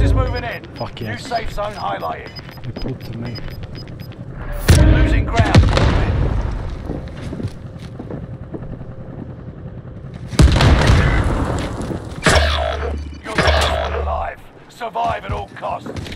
is moving in. Fuck New yes. safe zone highlighted. They pulled to me. Losing ground. You're the last one alive. Survive at all costs.